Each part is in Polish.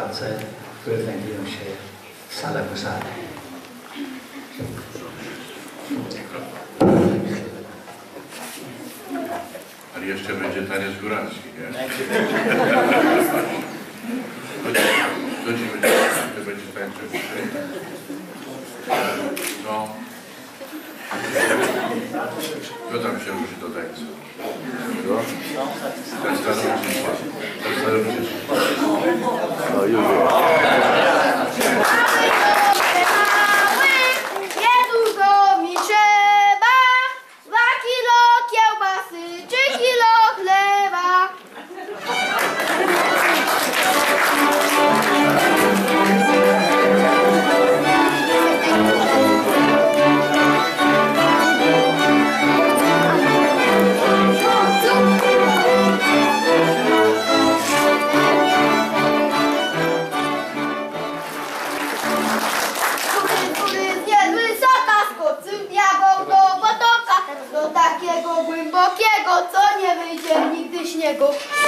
prace, które znajdują się w sale Wysady. Ale jeszcze będzie taniec góralski, nie? To ci będzie tańczył. No. Kto tam się ruszy do tańca? Kto? Ten starożytny. Ten starożytny. No już. Niedługo mi trzeba 2 kilo kiełbasy czy kilo chleba. Do takiego głębokiego, co nie wyjdzie nigdy śniegu.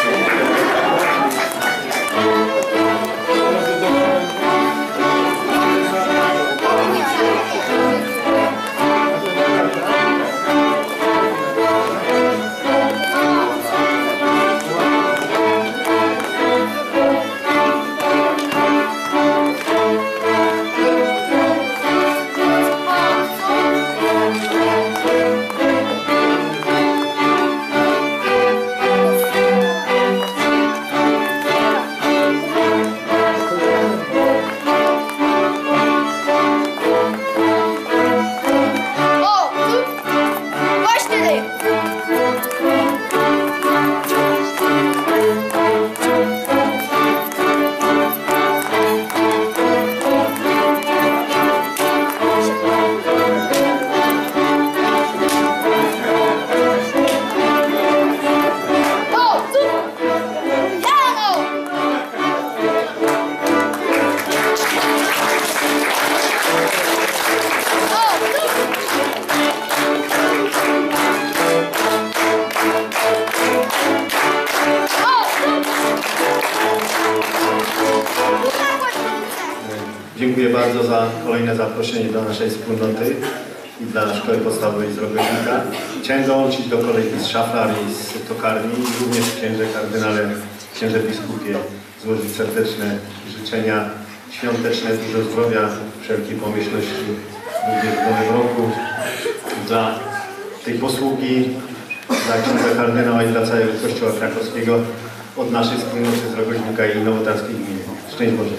Dziękuję bardzo za kolejne zaproszenie do naszej wspólnoty i dla Szkoły Podstawowej z Rogoźnika. Chciałem dołączyć do kolegi z szaflar i z tokarni i również księże kardynale, księże biskupie złożyć serdeczne życzenia świąteczne, dużo zdrowia, wszelkiej pomyślności również w nowym roku dla tej posługi, dla księdza kardynała i dla całego Kościoła Krakowskiego od naszej wspólnoty z Rogoźnika i Nowotarskiej Gminy. Szczęść Boże!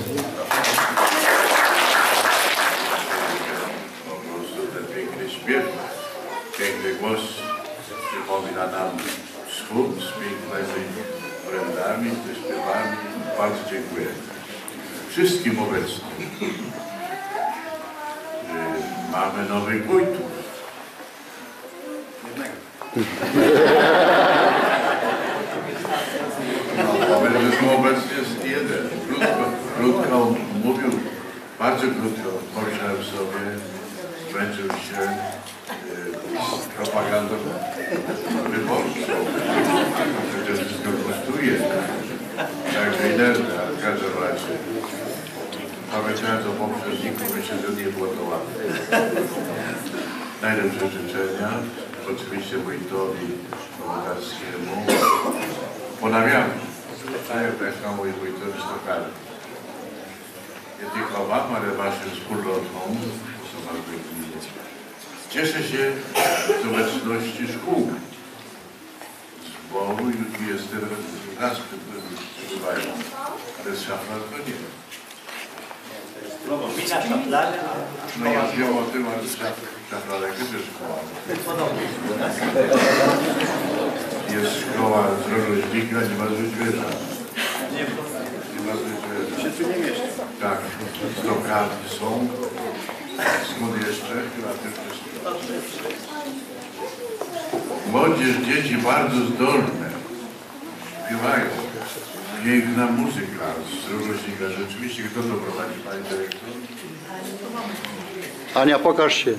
Śpiew, piękny głos przypomina nam wschód z pięknymi orędami, ze śpiewami. Bardzo dziękuję wszystkim obecnym. Mamy nowych wójtów. No, obecnie jest jeden. Krótko mówił, bardzo krótko pomyślałem sobie, zmęczył się z propagandą wyborczą. Przecież wszystko kosztuje. Także inercja w każdym razie. Pamiętając o poprzedniku, myślę, że nie było to łatwe. Najlepsze życzenia. Oczywiście wójtowi Nowotarskiemu. Ponawiam. Tak samo mój wójtowi Stokarny. Nie tylko wam, ale waszym wspólnotom. Cieszę się z obecności szkół, zboru i 20 raz przybywają, ale z szaflar to nie. No ja wiem o tym, ale szaflarek jest szkoła. Jest szkoła z Rogoźnika, nie ma Żydźwierza. Nie ma Żydźwierza. Tak, stokarki są. Skąd jeszcze? Chyba też. Młodzież, dzieci bardzo zdolne. Śpiewają. Piękna muzyka z Rogoźnika. Rzeczywiście, kto to prowadzi, pani dyrektor? Ania, pokaż się.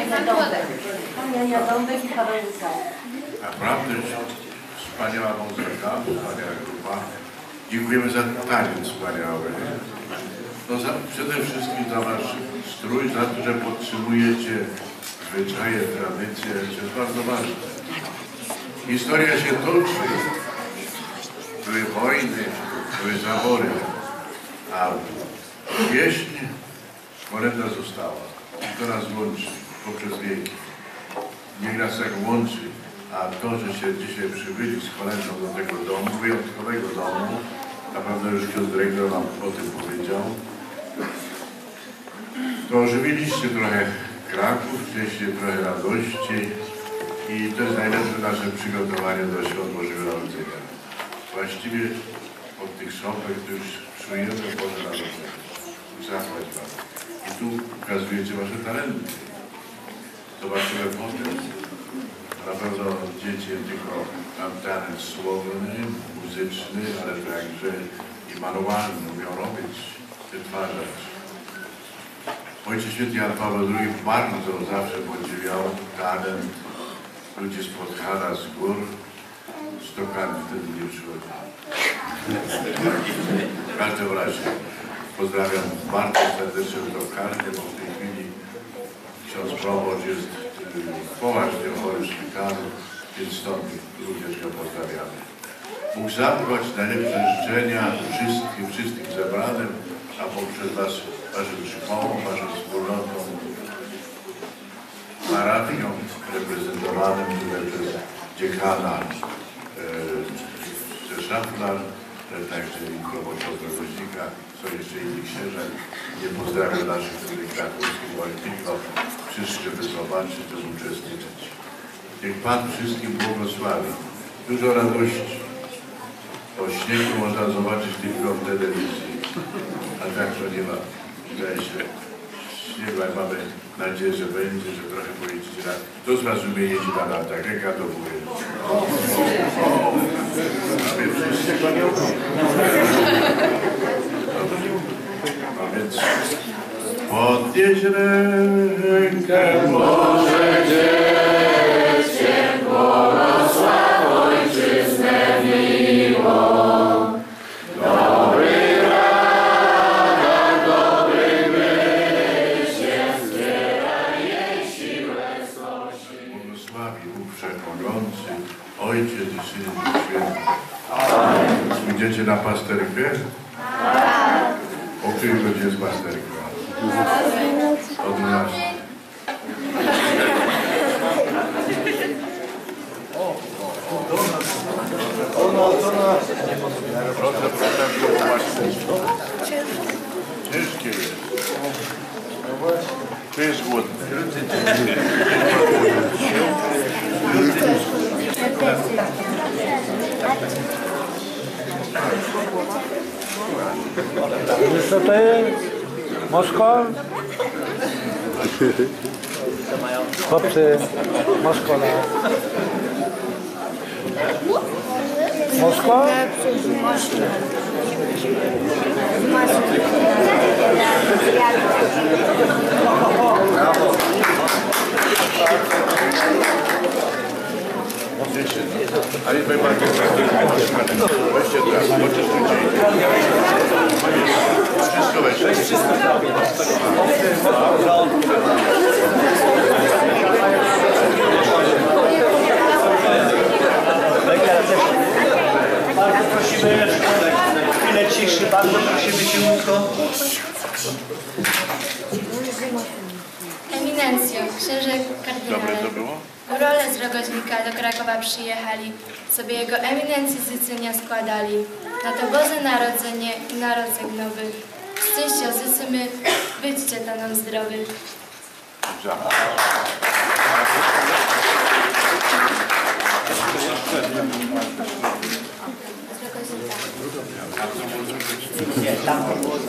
Ania Dąbek i Paweł Łysa. Naprawdę wspaniała muzyka, wspaniała grupa. Dziękujemy za taniec wspaniały. No przede wszystkim za wasz strój, za to, że podtrzymujecie zwyczaje, tradycje, to jest bardzo ważne. Historia się toczy. Były wojny, były zabory, a pieśń, moneta została. I to nas łączy poprzez wieki. Niech nas tak łączy, a to, że się dzisiaj przybyli z kolendą do tego domu, wyjątkowego domu, na pewno już ksiądz dyrektor nam o tym powiedział, to ożywiliście trochę Kraków, chcieliście trochę radości i to jest najlepsze nasze przygotowanie do świąt Bożego Narodzenia. Właściwie od tych szopek to już czujemy Boże Narodzenie. Zachwać Wam. I tu ukazujecie Wasze talenty. Zobaczymy potem. Na pewno dzieci tylko tam talent słowny, muzyczny, ale także i manualny umią robić, wytwarzać. Ojciec Święty Jan Paweł II bardzo zawsze podziwiał talent ludzi spod Hada, z gór, stokami wtedy nie przychodzi. W każdym razie pozdrawiam bardzo serdecznie tokarnię, bo w tej chwili ksiądz proboszcz jest poważnie chory w szpitalu, więc stąd również go pozdrawiamy. Mógł zapłać najlepsze życzenia wszystkim zebranym, a poprzez waszym szkołom, waszą wspólnotą, parafią reprezentowanym tutaj przez dziekana Szaflar, także i proboszcza Woźnika, są jeszcze inni księża. Nie pozdrawiam naszych krakowskich, bo tylko przyszli, żeby zobaczyć, żeby uczestniczyć. Niech Pan wszystkim błogosławi. Dużo radości. O śniegu można zobaczyć tylko w telewizji, a tak to nie ma. Wydaje się, śniegu, jak mamy nadzieję, że będzie, że trochę pojeździć na... Kto z Was umie jeździć na latach? Ręka do góry. A więc podnieś rękę, Boże dziecię, błogosław Ojczyznę miłą. Dobry radar, dobry myśl, zbieraj jej siłę znosi. Błogosławi Bóg Wszechmogący, Ojciec i Syn i Święty. Pójdziecie na pasterkę? O której godzinie jest pasterka? O 12. Ciężkie jest. To jest głodne. Co to jest? Moskwa? Chłopcy, Moskwa. Moskwa? Ale my bardzo weźcie teraz, chodźcie szybciej. Wszystko weźcie. Bardzo prosimy chwilę ciszy, bardzo prosimy cichutko. Eminencjo, księże kardynale. Dobre to było? Górole z Rogoźnika do Krakowa przyjechali, sobie jego eminencję życzenia składali. Na to Boże Narodzenie i Narodzeń nowy. Szczęścia życzymy, byćcie to nam zdrowy. Nie, tam to było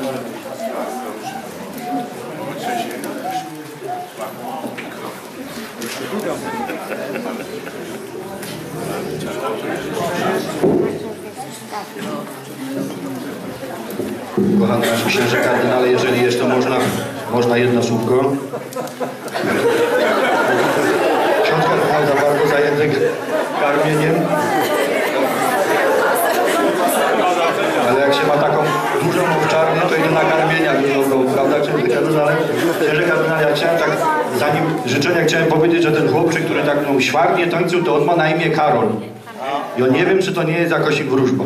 Kochany nasz księże kardynale, jeżeli jeszcze można jedno słówko. Ksiądz kardynał za bardzo zajęty karmieniem. życzenia chciałem powiedzieć, że ten chłopczyk, który tak świarnie tańczył, to on ma na imię Karol. I on nie wiem, czy to nie jest jakaś ich wróżba.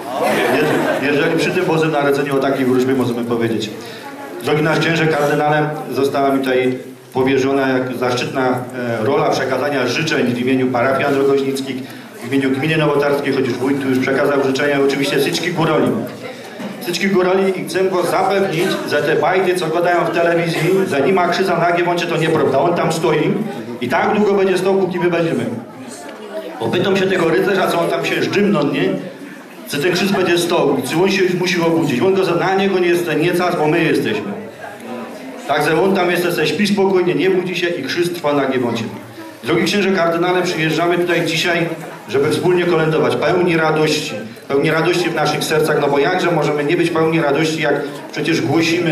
Jeżeli przy tym Bożym Narodzeniu o takiej wróżbie możemy powiedzieć. Drogi nasz księże kardynale, została mi tutaj powierzona jak zaszczytna rola przekazania życzeń w imieniu parafian rogoźnickich, w imieniu gminy nowotarskiej, chociaż wójt tu już przekazał życzenia, oczywiście Syczki Góroli. Syczki Góroli i chcę go zapewnić, że te bajdy, co gadają w telewizji, że nie ma krzyża na Giewoncie, to nieprawda. On tam stoi i tak długo będzie stał, póki my będziemy. Bo pytam się tego rycerza, co on tam się żdżymną, nie? Że ten krzyż będzie stał i czy on się już musi obudzić. On go, że na niego nie jest nie czas, bo my jesteśmy. Także on tam jest, śpi spokojnie, nie budzi się i krzyż trwa na Giewoncie. Drogi księże kardynale, przyjeżdżamy tutaj dzisiaj, żeby wspólnie kolędować, pełni radości w naszych sercach, no bo jakże możemy nie być pełni radości, jak przecież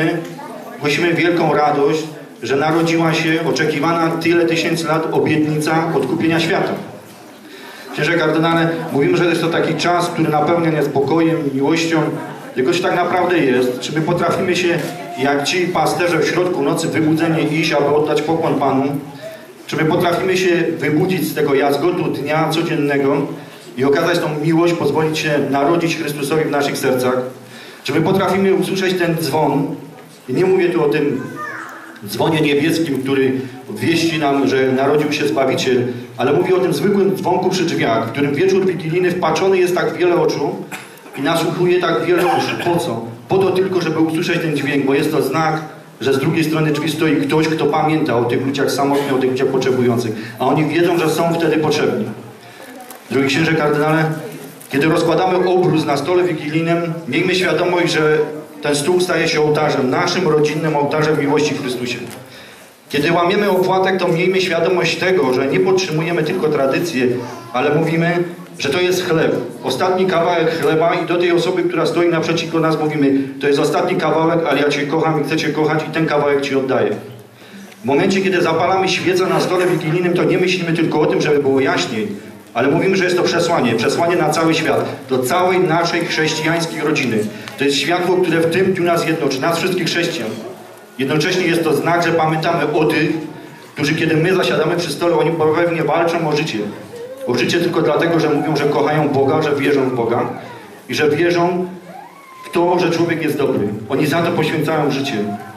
głosimy wielką radość, że narodziła się oczekiwana tyle tysięcy lat obietnica odkupienia świata. Księże kardynale, mówimy, że jest to taki czas, który napełnia nas spokojem, miłością, tylko czy tak naprawdę jest? Czy my potrafimy się, jak ci pasterze w środku nocy wybudzenie iść, aby oddać pokłon Panu? Czy my potrafimy się wybudzić z tego jazgotu dnia codziennego i okazać tą miłość, pozwolić się narodzić Chrystusowi w naszych sercach? Czy my potrafimy usłyszeć ten dzwon? I nie mówię tu o tym dzwonie niebieskim, który wieści nam, że narodził się Zbawiciel, ale mówię o tym zwykłym dzwonku przy drzwiach, w którym wieczór wigilijny wpatrzony jest tak wiele oczu i nasłuchuje tak wiele uszu. Po co? Po to tylko, żeby usłyszeć ten dźwięk, bo jest to znak, że z drugiej strony drzwi stoi ktoś, kto pamięta o tych ludziach samotnych, o tych ludziach potrzebujących, a oni wiedzą, że są wtedy potrzebni. Drogi księże kardynale, kiedy rozkładamy obrus na stole wigilijnym, miejmy świadomość, że ten stół staje się ołtarzem, naszym rodzinnym ołtarzem miłości w Chrystusie. Kiedy łamiemy opłatek, to miejmy świadomość tego, że nie podtrzymujemy tylko tradycję, ale mówimy, że to jest chleb. Ostatni kawałek chleba i do tej osoby, która stoi naprzeciwko nas mówimy, to jest ostatni kawałek, ale ja Cię kocham i chcę Cię kochać i ten kawałek Ci oddaję. W momencie, kiedy zapalamy świecę na stole wigilijnym, to nie myślimy tylko o tym, żeby było jaśniej, ale mówimy, że jest to przesłanie na cały świat, do całej naszej chrześcijańskiej rodziny. To jest światło, które w tym dniu nas jednoczy, nas wszystkich chrześcijan. Jednocześnie jest to znak, że pamiętamy o tych, którzy kiedy my zasiadamy przy stole, oni pewnie walczą o życie. O życie tylko dlatego, że mówią, że kochają Boga, że wierzą w Boga i że wierzą w to, że człowiek jest dobry. Oni za to poświęcają życie.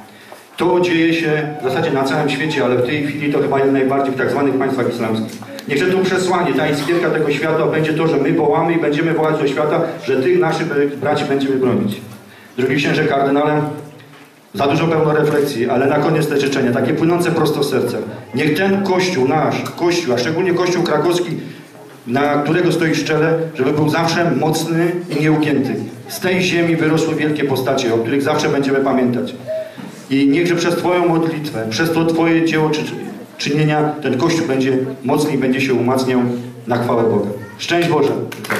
To dzieje się w zasadzie na całym świecie, ale w tej chwili to chyba najbardziej w tak zwanych państwach islamskich. Niechże to przesłanie, ta iskierka tego świata będzie to, że my wołamy i będziemy wołać do świata, że tych naszych braci będziemy bronić. Drogi księże kardynale, za dużo pełno refleksji, ale na koniec te życzenia, takie płynące prosto z serca. Niech ten Kościół, nasz Kościół, a szczególnie Kościół krakowski, na którego stoi w czele, żeby był zawsze mocny i nieugięty. Z tej ziemi wyrosły wielkie postacie, o których zawsze będziemy pamiętać. I niechże przez Twoją modlitwę, przez to Twoje dzieło czynienia, ten Kościół będzie mocny i będzie się umacniał na chwałę Boga. Szczęść Boże!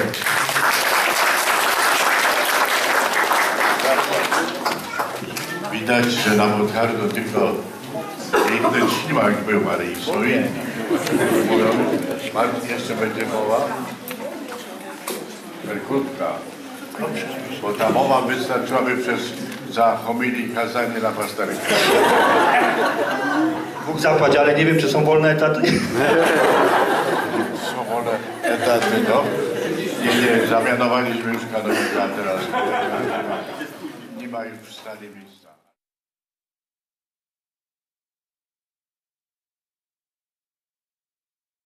Widać, że na Mothardo tylko piękny ślimak był, ale i są inni. Martin jeszcze będzie mowa. Krótka. Bo ta mowa wystarczyłaby za homilii kazanie na pasterkę. Bóg zapłać, ale nie wiem, czy są wolne etaty. Są wolne etaty, no. Nie, zamianowaliśmy już kanonika teraz. Nie ma już w stanie miejsca.